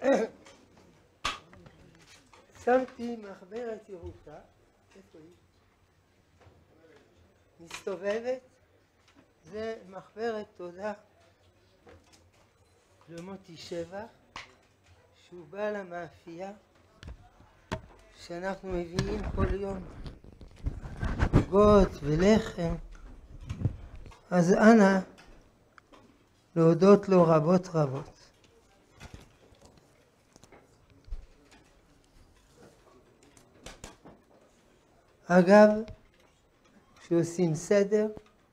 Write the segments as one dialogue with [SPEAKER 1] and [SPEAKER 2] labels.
[SPEAKER 1] שמתי מחברת ירוקה, איפה היא? מסתובבת, זה מחברת תודה למוטי שבח, שהוא בעל המאפייה שאנחנו מביאים כל יום עוגות ולחם. אז אנא להודות לו רבות רבות. אגב, כשעושים סדר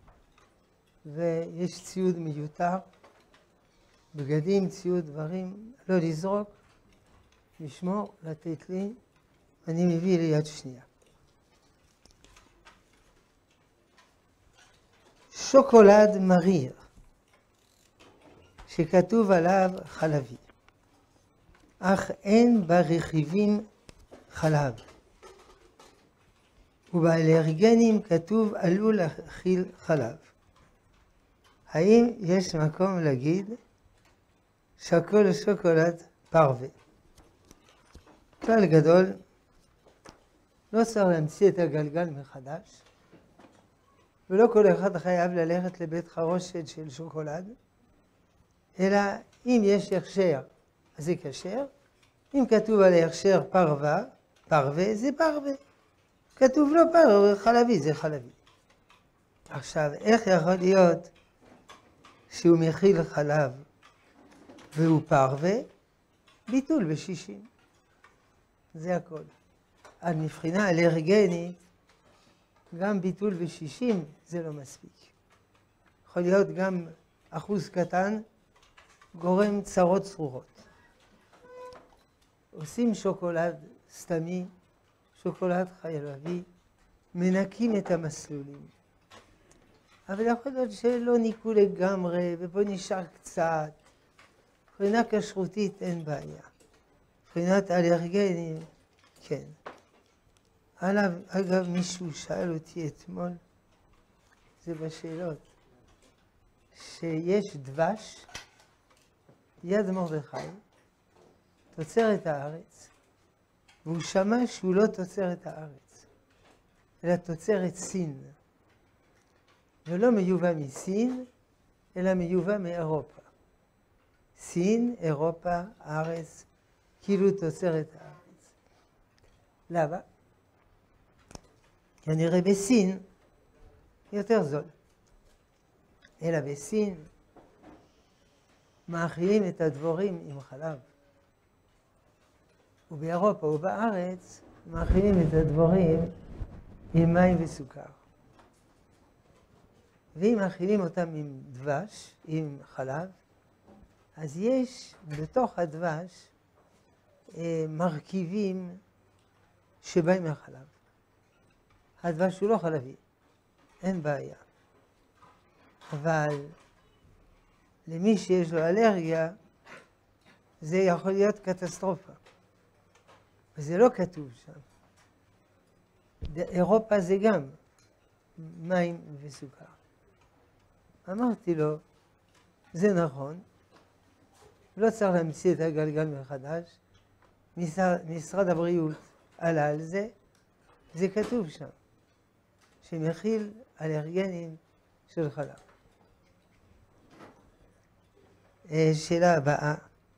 [SPEAKER 1] ויש ציוד מיותר, בגדים, ציוד, דברים, לא לזרוק, לשמור, לתת לי, אני מביא ליד שנייה. שוקולד מריר, שכתוב עליו חלבי, אך אין ברכיבים חלב. ובאלרגנים כתוב עלול להכיל חלב. האם יש מקום להגיד שהכל שוקולד פרווה? כלל גדול, לא צריך להמציא את הגלגל מחדש, ולא כל אחד חייב ללכת לבית חרושת של שוקולד, אלא אם יש הכשר, אז זה כשר. אם כתוב על ההכשר פרווה, זה פרווה. כתוב לא פרווה, חלבי, זה חלבי. עכשיו, איך יכול להיות שהוא מכיל חלב והוא פרווה? ביטול ב-60. זה הכל. על מבחינה אלרגנית, גם ביטול ב-60 זה לא מספיק. יכול להיות גם אחוז קטן גורם צרות צרורות. עושים שוקולד סתמי, שוקולד חלבי, מנקים את המסלולים. אבל יכול להיות שלא ניקו לגמרי, ופה נשאר קצת. מבחינה כשרותית אין בעיה. מבחינת אלרגנים, כן. אגב, מישהו שאל אותי אתמול, זה בשאלות, שיש דבש, יד מרדכי, תוצרת הארץ, והוא שמע שהוא לא תוצרת הארץ, אלא תוצרת סין. ולא מיובא מסין, אלא מיובא מאירופה. סין, אירופה, הארץ, כאילו תוצרת הארץ. למה? כנראה בסין יותר זול. אלא בסין מאכילים את הדבורים עם חלב. ובאירופה ובארץ מאכילים את הדבורים עם מים וסוכר. ואם מאכילים אותם עם דבש, עם חלב, אז יש בתוך הדבש מרכיבים שבאים מהחלב. הדבש הוא לא חלבי, אין בעיה. אבל למי שיש לו אלרגיה, זה יכול להיות קטסטרופה. וזה לא כתוב שם. אירופה זה גם מים וסוכר. אמרתי לו, זה נכון, לא צריך להמציא את הגלגל מחדש, משרד הבריאות עלה על זה, זה כתוב שם, שמכיל אלרגנים של חלב. שאלה הבאה.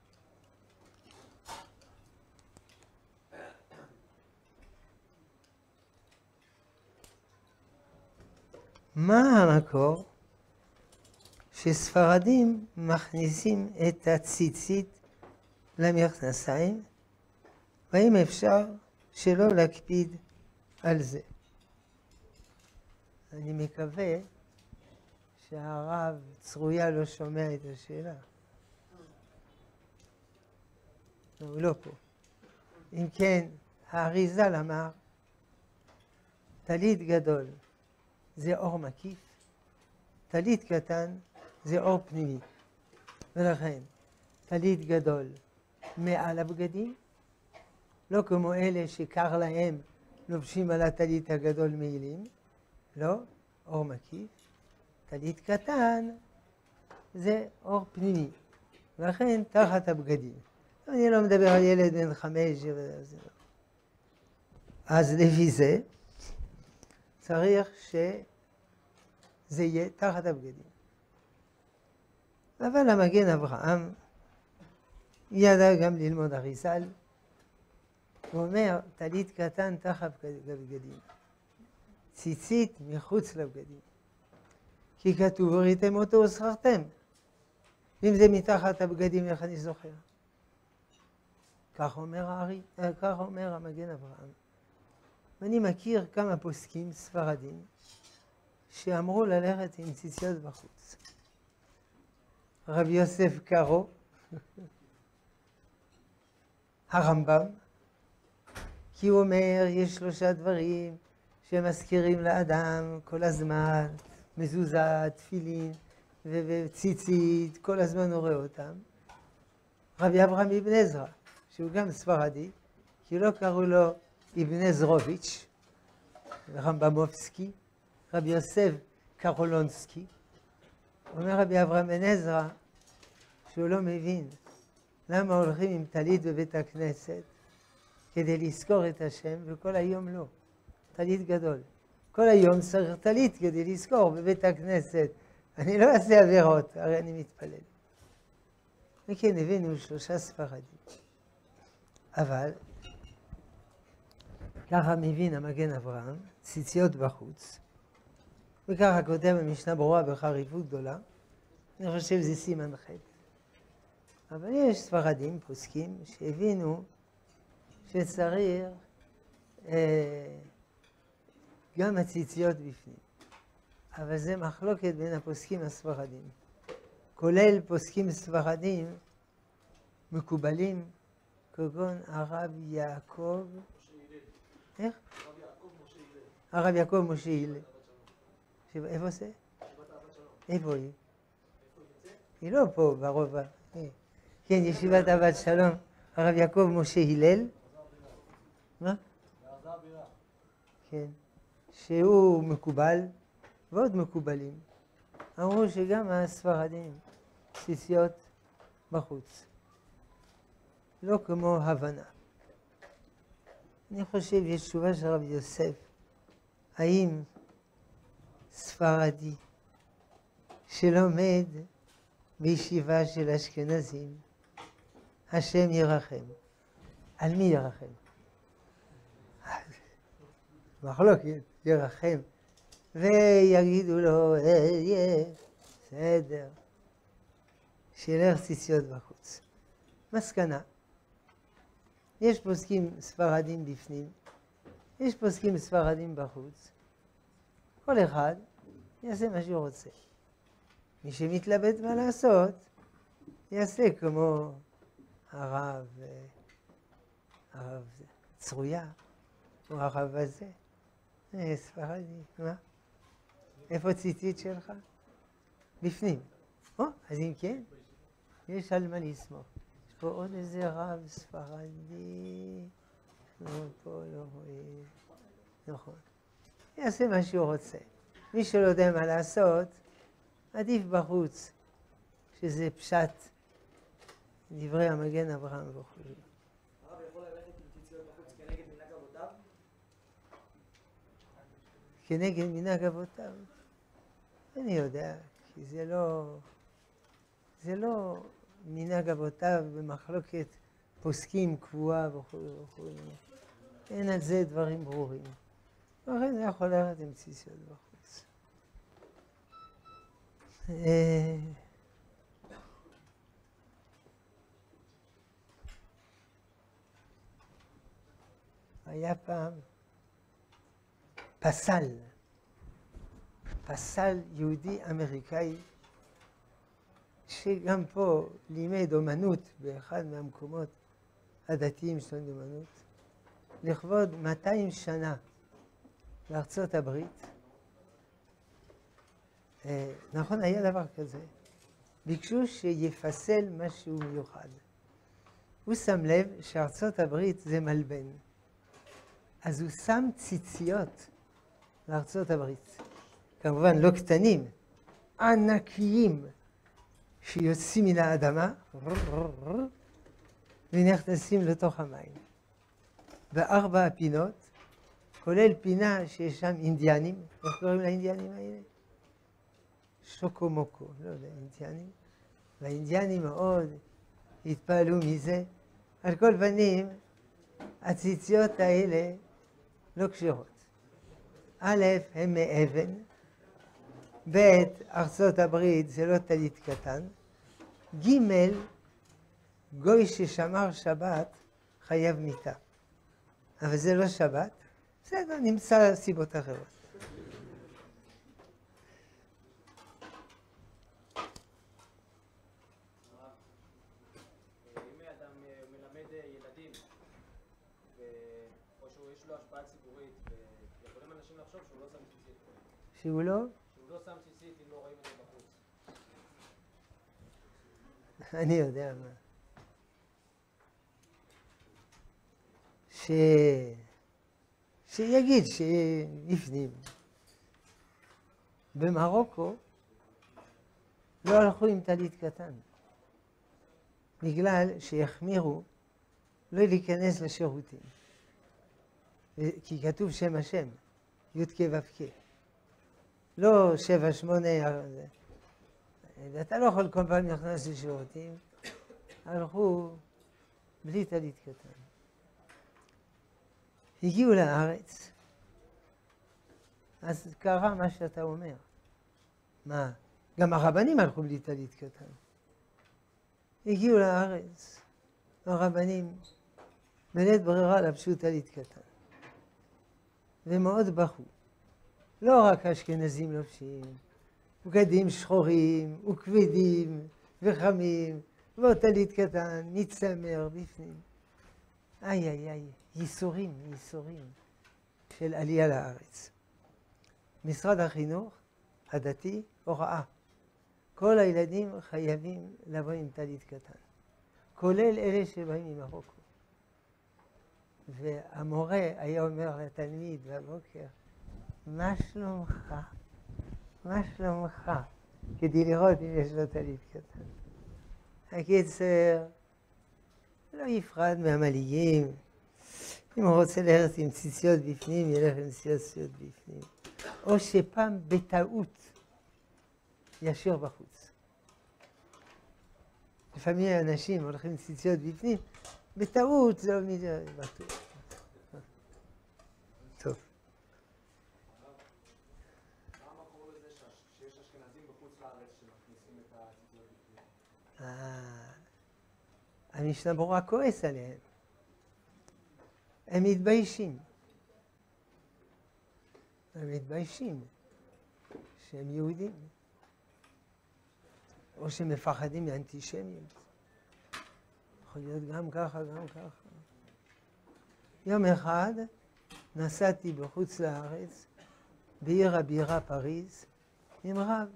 [SPEAKER 1] מה המקור שספרדים מכניסים את הציצית למכנסיים, והאם אפשר שלא להקפיד על זה? אני מקווה שהרב צרויה לא שומע את השאלה. הוא לא פה. אם כן, האריז"ל אמר, טלית גדול זה אור מקיף, טלית קטן זה אור פנימי. ולכן, טלית גדול מעל הבגדים, לא כמו אלה שקר להם לובשים על הטלית הגדול מעילים, לא, אור מקיף. טלית קטן זה אור פנימי, ולכן תחת הבגדים. אני לא מדבר על ילד בן 5. אז לפי זה, צריך שזה יהיה תחת הבגדים. אבל המגן אברהם ידע גם ללמוד אריזל. הוא אומר, טלית קטן תחת הבגדים, ציצית מחוץ לבגדים. כי כתוב, וראיתם אותו וזכרתם. ואם זה מתחת הבגדים, איך אני זוכר? כך אומר המגן אברהם. ואני מכיר כמה פוסקים ספרדים שאמרו ללכת עם ציציות בחוץ. רבי יוסף קארו, הרמב"ם, כי הוא אומר, יש 3 דברים שמזכירים לאדם כל הזמן, מזוזה, תפילין וציצית, כל הזמן הוא רואה אותם. רבי אברהם אבן עזרא, שהוא גם ספרדי, כי לא קראו לו אבן עזרוביץ', רמב"מובסקי, רבי יוסף קרולונסקי. אומר רבי אברהם בן עזרא שהוא לא מבין למה הולכים עם טלית בבית הכנסת כדי לזכור את השם, וכל היום לא. טלית גדול. כל היום צריך טלית כדי לזכור בבית הכנסת. אני לא אעשה עבירות, הרי אני מתפלל. וכן הבאנו 3 ספרדים. אבל ככה מבין המגן אברהם, ציציות בחוץ, וככה כותב במשנה ברורה בחריפות גדולה. אני חושב שזה סימן ח'. אבל יש ספרדים, פוסקים, שהבינו שצריך גם הציציות בפנים. אבל זה מחלוקת בין הפוסקים הספרדים. כולל פוסקים ספרדים מקובלים, כגון הרב יעקב, איך? הרב יעקב משה הלל. איפה זה? איפה היא? היא לא פה ברובע. כן, ישיבת אהבת שלום, הרב יעקב משה הלל. מה? כן. שהוא מקובל, ועוד מקובלים. אמרו שגם הספרדים, ציציות בחוץ. לא כמו הבנה. אני חושב, יש תשובה של רבי יוסף, האם ספרדי שלומד בישיבה של אשכנזים, השם ירחם. על מי ירחם? מחלוקת, ירחם. ויגידו לו, בסדר, שילך ציציות בחוץ. מסקנה, יש פוסקים ספרדים בפנים, יש פוסקים ספרדים בחוץ. כל אחד יעשה מה שהוא רוצה. מי שמתלבט מה לעשות, יעשה כמו הרב צרויה, או הרב הזה. ספרדי, מה? איפה ציצית שלך? בפנים. אז אם כן, יש על מה לסמוך. יש פה עוד איזה רב ספרדי, פה לא רואה. נכון. יעשה מה שהוא רוצה. מי שלא יודע מה לעשות, עדיף בחוץ, שזה פשט דברי המגן אברהם וכו'.
[SPEAKER 2] הרב יכול ללכת עם ציציות בחוץ כנגד מנהג אבותיו?
[SPEAKER 1] כנגד מנהג אבותיו? אני יודע, כי זה לא מנהג אבותיו במחלוקת פוסקים קבועה וכו' וכו'. אין על זה דברים ברורים. לכן זה יכול ללכת עם ציציות בחוץ. היה פעם פסל יהודי אמריקאי, שגם פה לימד אומנות באחד מהמקומות הדתיים שלנו אומנות, לכבוד 200 שנה לארצות הברית. נכון, היה דבר כזה. ביקשו שיפסל משהו מיוחד. הוא שם לב שארצות הברית זה מלבן. אז הוא שם ציציות לארצות הברית. כמובן לא קטנים, ענקיים, שיוצאים מן האדמה, ונכנסים לתוך המים. בארבע הפינות, כולל פינה שיש שם אינדיאנים, איך קוראים לאינדיאנים האלה? שוקומוקו, לא יודע, אינדיאנים. והאינדיאנים מאוד התפעלו מזה. על כל פנים, הציציות האלה לא כשרות. א', הם מאבן, ב', ארצות הברית זה לא טלית קטן, ג', גוי ששמר שבת חייב מיתה. אבל זה לא שבת, בסדר, נמצא סיבות אחרות.
[SPEAKER 2] אם אדם מלמד ילדים, או שיש לו השפעה ציבורית, ויכולים אנשים לחשוב שהוא לא שם ציצית.
[SPEAKER 1] שהוא לא?
[SPEAKER 2] שהוא לא שם ציצית אם לא רואים את זה בחוץ.
[SPEAKER 1] אני יודע מה. שיגיד שיפנים. במרוקו לא הלכו עם טלית קטן, בגלל שהחמירו לא להיכנס לשירותים. כי כתוב שם השם, י' כ' ו' כ'. לא 7, 8, אתה לא יכול כל פעם להיכנס לשירותים, הלכו בלי טלית קטן. הגיעו לארץ, אז קרה מה שאתה אומר. מה? גם הרבנים הלכו בלי טלית קטן. הגיעו לארץ, הרבנים בלית ברירה לבשו טלית קטן. ומאוד בכו. לא רק אשכנזים לובשים, בגדים שחורים וכבדים וחמים, ועוד טלית קטן, מצמר בפנים. איי איי איי, ייסורים, ייסורים של עלייה לארץ. משרד החינוך הדתי הוראה. כל הילדים חייבים לבוא עם טלית קטן, כולל אלה שבאים ממרוקו. והמורה היה אומר לתלמיד בבוקר, מה שלומך? מה שלומך? כדי לראות אם יש לו טלית קטן. הקיצר, לא יפחד מהמליים. אם הוא רוצה ללכת עם ציציות בפנים, ילך עם ציציות בפנים. או שפעם בטעות ישאיר בחוץ. לפעמים אנשים הולכים עם ציציות בפנים, בטעות זה לא בטוח. טוב.
[SPEAKER 2] מה המקור לזה שיש אשכנזים בחוץ לארץ שמכניסים את הציציות בפנים?
[SPEAKER 1] המשנה ברורה כועס עליהם. הם מתביישים. הם מתביישים שהם יהודים. או שמפחדים מאנטישמיות. יכול להיות גם ככה, גם ככה. יום אחד נסעתי בחוץ לארץ, בעיר הבירה פריז, עם רב.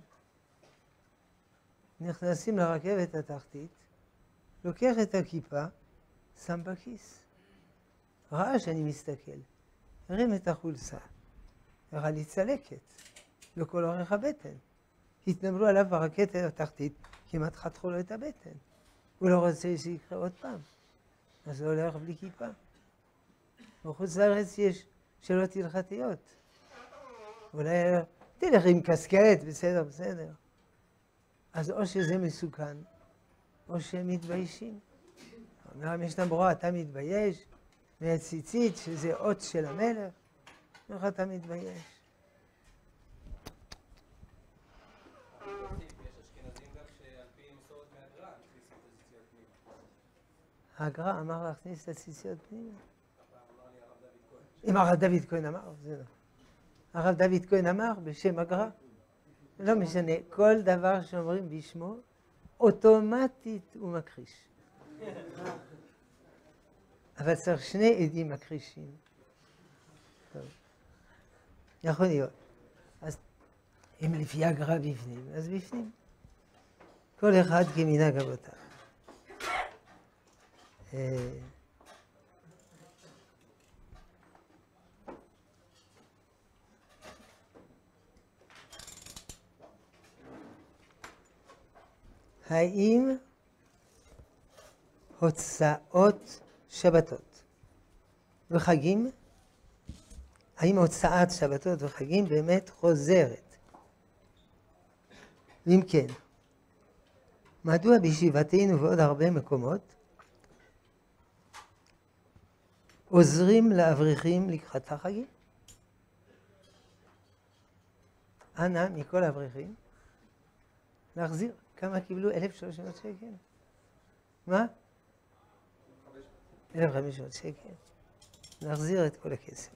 [SPEAKER 1] נכנסים לרכבת התחתית, לוקח את הכיפה, שם בכיס. ראה שאני מסתכל, הרים את החולצה, הראה לי צלקת, לכל אורך הבטן. התנמלו עליו ברכבת התחתית, כמעט חתכו לו את הבטן. הוא לא רוצה שיקרה עוד פעם, אז הוא הולך בלי כיפה. בחוץ לארץ יש שאלות הלכתיות. אולי תלך עם קסקט, בסדר, בסדר. אז או שזה מסוכן, או שהם מתביישים. אומר המשנה ברורה, אתה מתבייש מהציצית, שזה אות של המלך, איך אתה מתבייש? הגר"א אמר להכניס את הציציות פנימה. אם הרב דוד כהן אמר, זה לא. הרב דוד כהן אמר בשם הגר"א. לא משנה, כל דבר שאומרים בשמו, אוטומטית הוא מכחיש. אבל צריך שני עדים מכחישים. טוב. יכול להיות. אז אם לפי הגר"א בפנים, אז בפנים. כל אחד כמנהג אבותיו. האם הוצאות שבתות וחגים, האם הוצאת שבתות וחגים באמת חוזרת? ואם כן, מדוע בישיבתנו ועוד הרבה מקומות עוזרים לאברכים לקראת החגים? אנא מכל האברכים להחזיר. כמה קיבלו? 1,300 שקל? מה? 1,500 שקל. להחזיר את כל הכסף.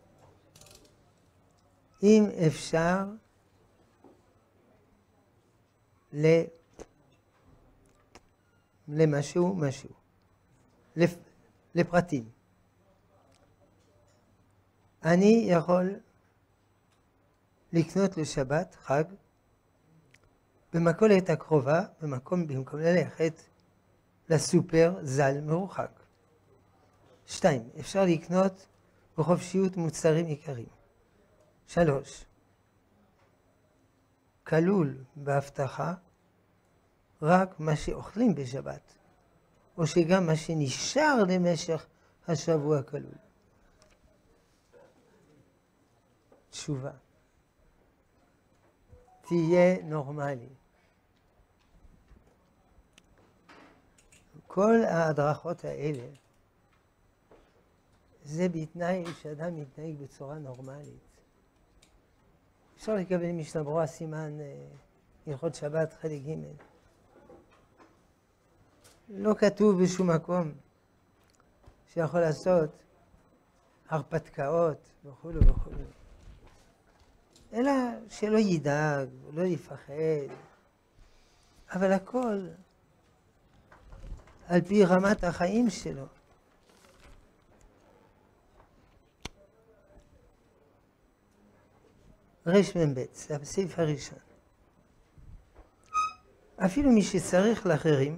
[SPEAKER 1] אם אפשר למשהו, לפרטים. אני יכול לקנות לשבת, חג, במכולת הקרובה, במקום ללכת לסופר זל מרוחק. 2. אפשר לקנות בחופשיות מוצרים עיקריים. 3. כלול בהבטחה רק מה שאוכלים בשבת, או שגם מה שנשאר למשך השבוע כלול. תשובה. תהיה נורמלי. כל ההדרכות האלה, זה בתנאי שאדם מתנהג בצורה נורמלית. אפשר לקבל משנה ברורה סימן הלכות שבת חלק ג'. לא כתוב בשום מקום שיכול לעשות הרפתקאות וכו' וכו'. אלא שלא ידאג, לא יפחד. אבל הכל על פי רמת החיים שלו. רמ"ב, זה הסעיף הראשון. אפילו מי שצריך לאחרים,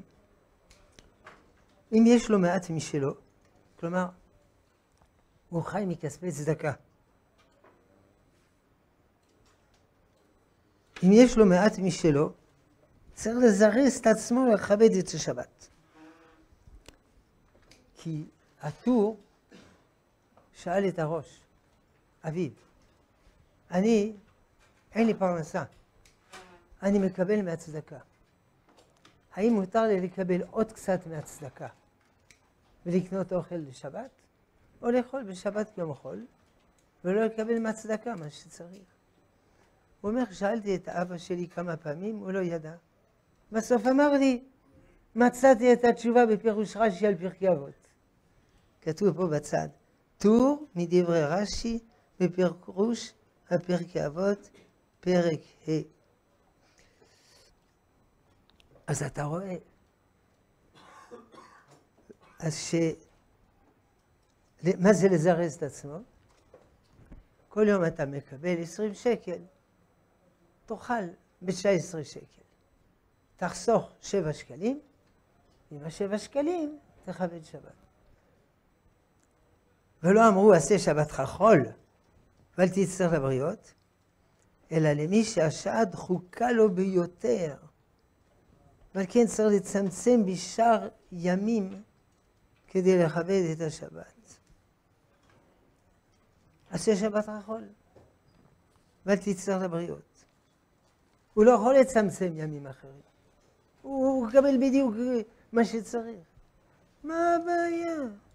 [SPEAKER 1] אם יש לו מעט משלו, כלומר, הוא חי מכספי צדקה. אם יש לו מעט משלו, צריך לזרז את עצמו לכבד את השבת. כי הטור שאל את הראש, אביב, אין לי פרנסה, אני מקבל מהצדקה. האם מותר לי לקבל עוד קצת מהצדקה ולקנות אוכל לשבת, או לאכול בשבת יום חול ולא לקבל מהצדקה מה שצריך? הוא אומר, שאלתי את אבא שלי כמה פעמים, הוא לא ידע. בסוף אמר לי, מצאתי את התשובה בפירוש רש"י על פרקי אבות. כתוב פה בצד, טור מדברי רש"י בפירוש הפרקי אבות, פרק ה'. אז אתה רואה, מה זה לזרז את עצמו? כל יום אתה מקבל 20 שקל, תאכל ב-19 שקל. תחסוך 7 שקלים, עם ה7 שקלים תכבד שבת. ולא אמרו עשה שבתך חול, ואל תצטרך לבריות, אלא למי שהשעה דחוקה לו ביותר. אבל כן צריך לצמצם בשאר ימים כדי לכבד את השבת. עשה שבתך חול, ואל תצטרך לבריות. הוא לא יכול לצמצם ימים אחרים. הוא יקבל בדיוק מה שצריך. מה הבעיה?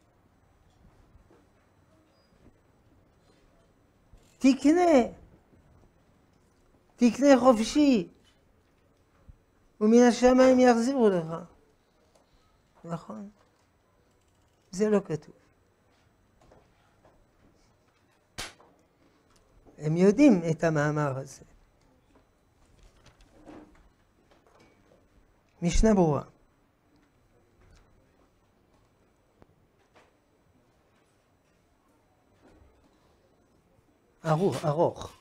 [SPEAKER 1] תקנה חופשי, ומן השמיים יחזירו לך. נכון? זה לא כתוב. הם יודעים את המאמר הזה. משנה ברורה. ארוך.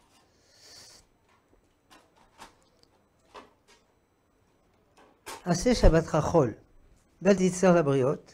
[SPEAKER 1] עשה שבתך חול, ואל תצטרך לבריות.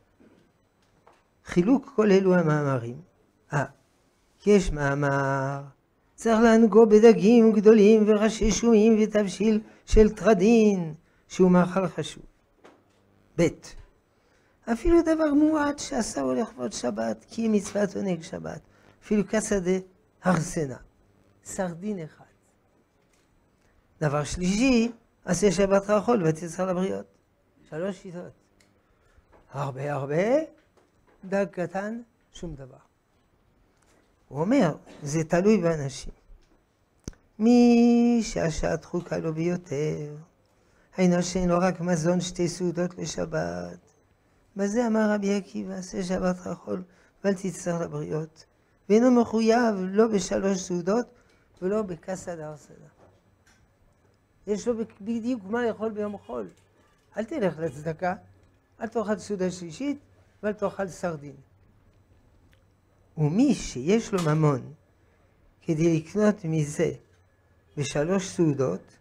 [SPEAKER 1] חילוק כל אלו המאמרים. כי יש מאמר, צריך להנגו בדגים גדולים וראשי שומים ותבשיל של טרדין, שהוא מאכל חשוב. ב' אפילו דבר מועט שעשהו לכבוד שבת, כי היא מצוות עונג שבת. אפילו כסדה הרסנה. סרדין אחד. דבר שלישי, עשה שבת לאכול ותצא לבריות. 3 שיטות. הרבה, דג קטן, שום דבר. הוא אומר, זה תלוי באנשים. מי שהשעה דחוקה לו ביותר, היינו שאין לו רק מזון 2 סעודות לשבת. בזה אמר רבי עקיבא, עשה שבת לאכול ואל תצטרך לבריות. ואינו מחויב לא ב3 סעודות ולא בכסא דארסנא. יש לו בדיוק מה לאכול ביום חול. אל תלך לצדקה, אל תאכל סעודה שלישית ואל תאכל סרדין. ומי שיש לו ממון כדי לקנות מזה ב3 סעודות,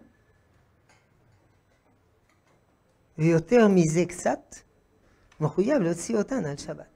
[SPEAKER 1] ויותר מזה קצת, מחויב להוציא אותן על שבת.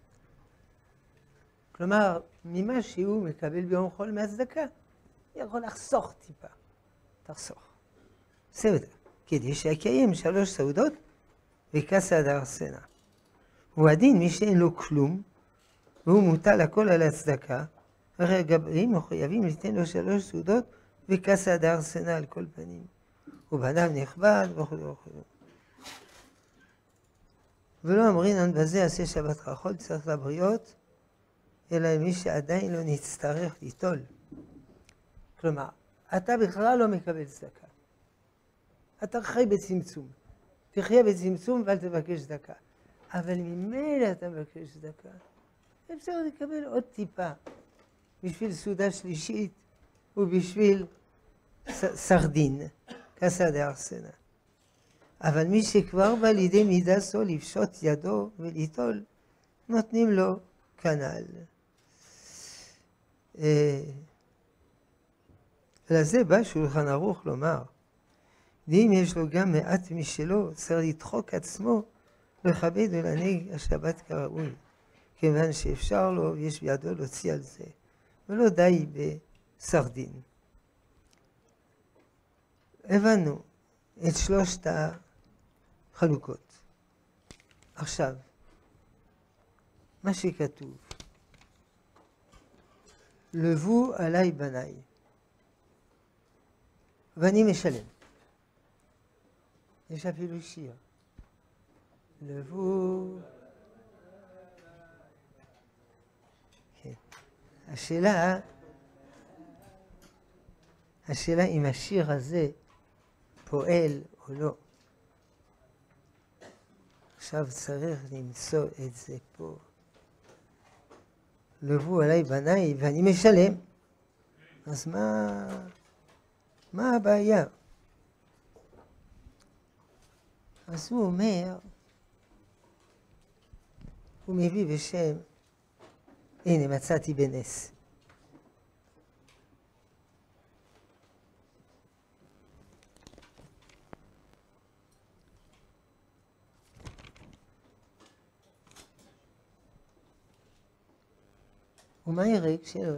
[SPEAKER 1] כלומר, ממה שהוא מקבל ביום חול מהצדקה, יכול לחסוך טיפה. תחסוך. בסדר. כדי שיקיים 3 סעודות וכסא דארסנא. הוא הדין מי שאין לו כלום, והוא מוטל הכל על הצדקה, הרי הגברים מחויבים לתת לו 3 סעודות וכסא דארסנא על כל פנים. הוא באדם נכבד וכו' וכו'. ולא אמרינן בזה עשה שבת לאכול צריך לבריות, אלא מי שעדיין לא נצטרך ליטול. כלומר, אתה בכלל לא מקבל צדקה. אתה חי בצמצום. תחיה בצמצום ואל תבקש צדקה. אבל ממילא אתה מבקש צדקה. אפשר לקבל עוד טיפה בשביל סעודה שלישית ובשביל סרדין, כסא דארסנא. אבל מי שכבר בא לידי מידה זו לפשוט ידו וליטול, נותנים לו כנ"ל. לזה בא שולחן ערוך לומר, ואם יש לו גם מעט משלו, צריך לדחוק עצמו לכבד ולענג השבת כראוי, כיוון שאפשר לו ויש בידו להוציא על זה, ולא די בסרדין. הבנו את 3 החלוקות. עכשיו, מה שכתוב, לבו עליי בניי, ואני משלם. יש אפילו שיר. לבו... כן. השאלה אם השיר הזה פועל או לא. עכשיו צריך למצוא את זה פה. לבו עליי בניי ואני משלם. אז מה הבעיה? אז הוא אומר, הוא מביא בשם, הנה מצאתי בנס. ומה יראה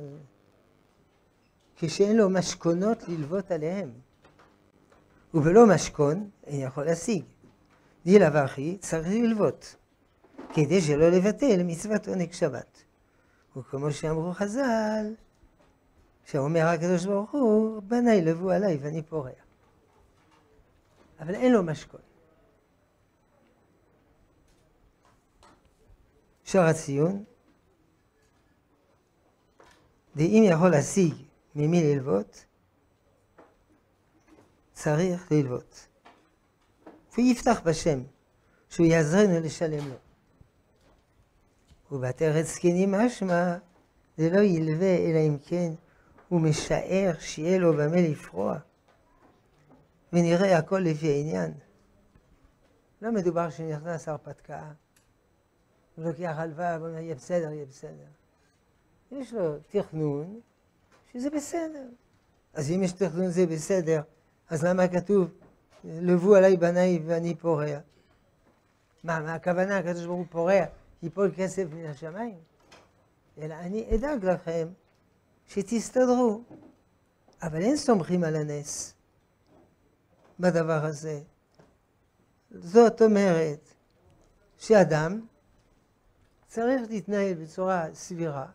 [SPEAKER 1] כשאין לו משכונות ללוות עליהם? ובלא משכון אין יכול להשיג. דילה ואחי צריך ללוות, כדי שלא לבטל מצוות עונג שבת. וכמו שאמרו חז"ל, שאומר הקדוש ברוך הוא, בניי לבו עליי ואני פורע. אבל אין לו משכון. שער הציון, ואם יכול להשיג ממי ללוות, צריך ללוות. ויפתח בשם, שהוא יעזרנו לשלם לו. ובתרץ זקנים משמע, זה לא ילווה, אלא אם כן הוא משער שיהיה לו במה לפרוע. ונראה הכל לפי העניין. לא מדובר שנכנס הרפתקה, הוא לוקח הלוואה ואומר, יהיה בסדר, יהיה בסדר. יש לו תכנון שזה בסדר. אז אם יש תכנון זה בסדר, אז למה כתוב, לבו עליי בניי ואני פורע? מה הכוונה? הקדוש ברוך הוא פורע, ייפול כסף מן השמיים? אלא אני אדאג לכם שתסתדרו. אבל אין סומכים על הנס בדבר הזה. זאת אומרת, שאדם צריך להתנהל בצורה סבירה,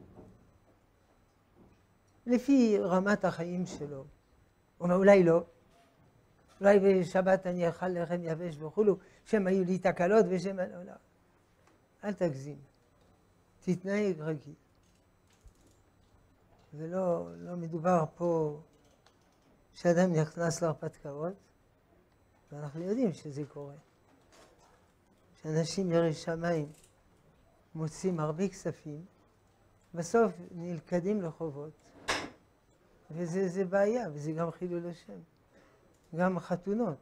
[SPEAKER 1] לפי רמת החיים שלו. או אולי לא. אולי בשבת אני אכל לחם יבש וכולו, שהם היו לי תקלות ושהם... לא. אל תגזים. תתנהג רגיל. ולא מדובר פה שאדם נכנס להרפתקאות, ואנחנו יודעים שזה קורה. שאנשים יראי שמיים מוצאים הרבה כספים, בסוף נלכדים לחובות. וזה בעיה, וזה גם חילול השם. גם חתונות.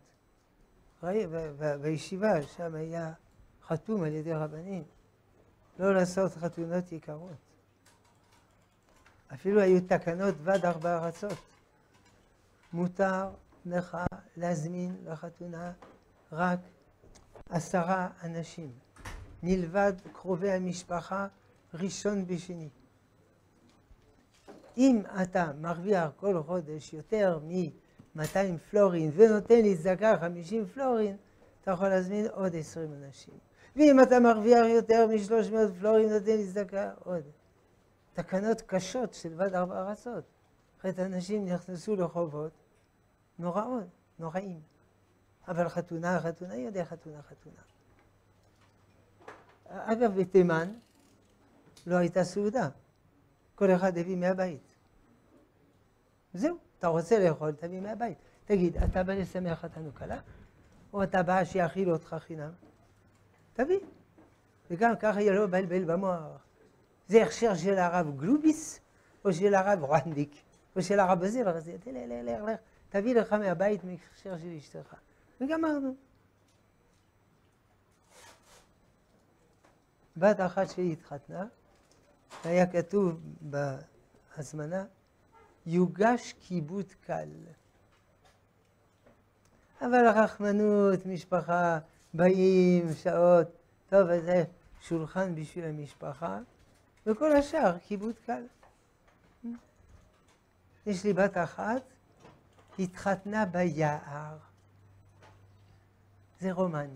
[SPEAKER 1] בישיבה שם היה חתום על ידי רבנים, לא לעשות חתונות יקרות. אפילו היו תקנות ועד 4 ארצות. מותר לך להזמין לחתונה רק 10 אנשים, מלבד קרובי המשפחה ראשון בשני. אם אתה מרוויח כל חודש יותר מ-200 פלורין ונותן לי צדקה 50 פלורין, אתה יכול להזמין עוד 20 אנשים. ואם אתה מרוויח יותר מ-300 פלורין ונותן לי צדקה עוד. תקנות קשות של ועד 4 ארצות. אחרת אנשים נכנסו לחובות נוראים. אבל חתונה יודע חתונה. אגב, בתימן לא הייתה סעודה. כל אחד הביא מהבית. זהו, אתה רוצה לאכול, תביא מהבית. תגיד, אתה בא לשמח חתן וכלה? או אתה בא שיאכיל אותך חינם? תביא. וגם ככה יהיה לו בלבל במוח. זה הכשר של הרב גלוביס, או של הרב רנדיק, או של הרב הזה, לך, תביא לך מהבית מהכשר של אשתך. וגמרנו. בת אחת שהיא התחתנה, היה כתוב בהזמנה, יוגש כיבוד קל. אבל הרחמנות, משפחה, באים, שעות, טוב, אז זה שולחן בשביל המשפחה, וכל השאר כיבוד קל. יש לי בת אחת, התחתנה ביער. זה רומנטי.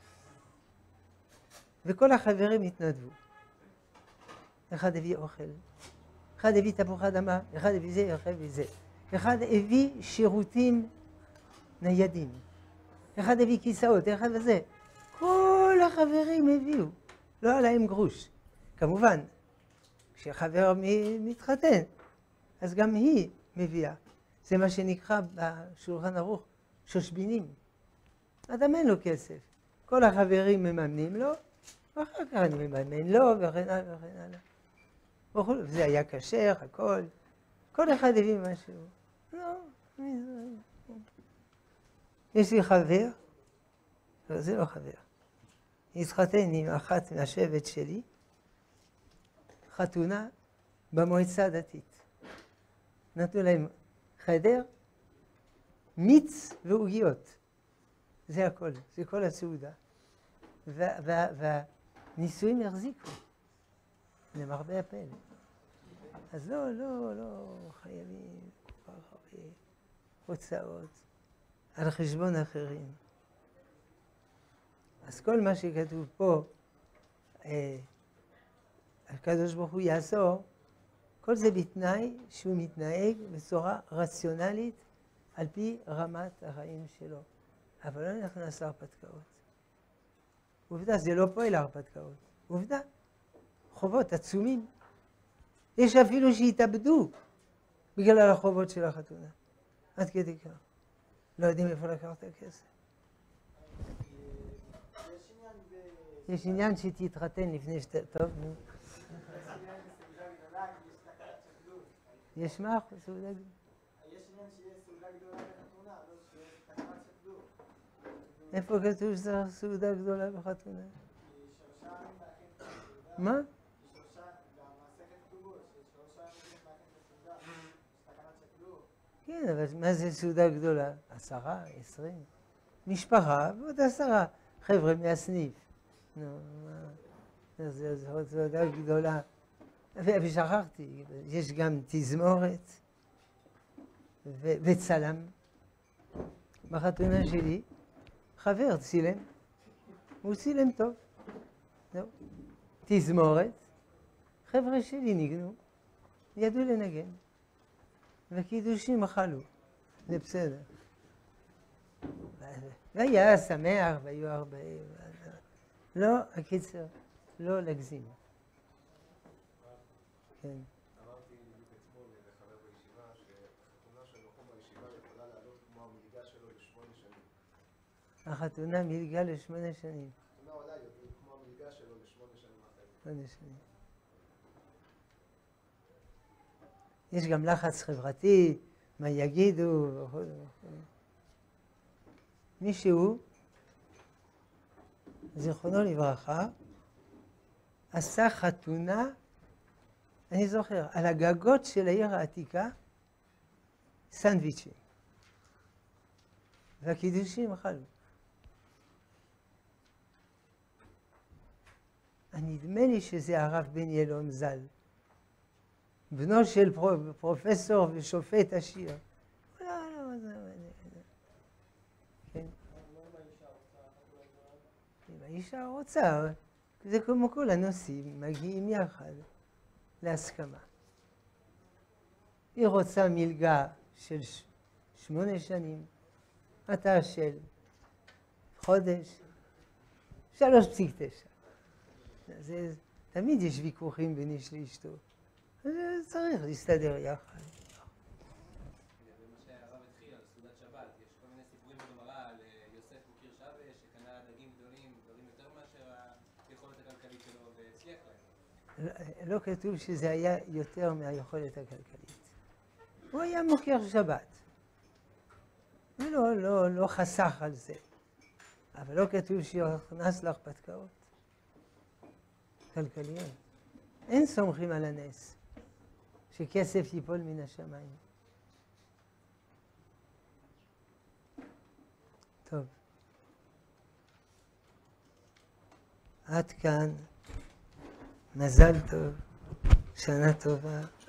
[SPEAKER 1] וכל החברים התנדבו. אחד הביא אוכל, אחד הביא תפוח אדמה, אחד הביא זה, אחד הביא זה. אחד הביא שירותים ניידים, אחד הביא כיסאות, אחד וזה. כל החברים הביאו, לא היה להם גרוש. כמובן, כשחבר מתחתן, אז גם היא מביאה. זה מה שנקרא בשולחן ערוך שושבינים. אדם אין לו כסף. כל החברים מממנים לו, ואחר כך אני מממן לו, וכן הלאה וכן הלאה. זה היה כשר, הכל. כל אחד הביא משהו. לא, יש לי חבר, לא, זה לא חבר. התחתן עם אחת מהשבט שלי, חתונה במועצה הדתית. נתנו להם חדר, מיץ ועוגיות. זה הכל, זה כל הסעודה. והנישואים יחזיקו, למרבה הפלא. אז לא חייבים כל כך הרבה הוצאות על חשבון אחרים. אז כל מה שכתוב פה, הקדוש ברוך הוא יעזור, כל זה בתנאי שהוא מתנהג בצורה רציונלית על פי רמת החיים שלו. אבל לא נכנס להרפתקאות. עובדה, זה לא פועל להרפתקאות. עובדה, חובות עצומים. יש אפילו שהתאבדו בגלל החובות של החתונה. עד כדי כך. לא יודעים איפה לקחת את הכסף. יש עניין שתתחתן לפני טוב, נו. יש מה? סעודה גדולה.
[SPEAKER 2] יש עניין שיש סעודה גדולה בחתונה, לא שיש תקנת שקדור.
[SPEAKER 1] איפה כתוב שצריך סעודה גדולה בחתונה? מה? כן, אבל מה זה סעודה גדולה? 10, 20? משפחה ועוד 10 חבר'ה מהסניף. נו, מה? זו סעודה גדולה. ושכחתי, יש גם תזמורת וצלם. בחתונה שלי, חבר צילם, הוא צילם טוב. זהו. תזמורת, חבר'ה שלי ניגנו, ידעו לנגן, וקידושים אכלו, זה בסדר. והיה שמח והיו הרבה, לא, הקיצר, לא להגזים. כן.
[SPEAKER 2] אמרתי בדיוק אתמול לחבר בישיבה שהחתונה של בחור בישיבה יכולה לעלות כמו המלגה שלו ל8 שנים.
[SPEAKER 1] החתונה מלגה ל8 שנים.
[SPEAKER 2] החתונה עולה יותר כמו המלגה שלו ל8 שנים אחרי.
[SPEAKER 1] 8 שנים. יש גם לחץ חברתי, מה יגידו וכו'. מישהו, זיכרונו לברכה, עשה חתונה, אני זוכר, על הגגות של העיר העתיקה, סנדוויצ'ים. והקידושים אכלו. נדמה לי שזה הרב בן ילון ז"ל, בנו של פרופסור ושופט עשיר. לא, כן. אם האישה רוצה, זה כמו כל הנושאים, מגיעים יחד להסכמה. היא רוצה מלגה של 8 שנים, אתה של חודש, 3.9. תמיד יש ויכוחים בין איש לאשתו. צריך להסתדר יחד.
[SPEAKER 3] זה מה שהרב התחיל על סעודת שבת. יש כל מיני סיפורים בגמרא על יוסף בוקיר שווה שקנה דגים גדולים יותר מאשר היכולת הכלכלית שלו והצליח להם.
[SPEAKER 1] לא כתוב שזה היה יותר מהיכולת הכלכלית. הוא היה מוקיר שבת. ולא חסך על זה. אבל לא כתוב שיוכנס להרפתקאות כלכליות. אין סומכים על הנס שכסף ייפול מן השמיים. טוב. עד כאן. מזל טוב, שנה טובה.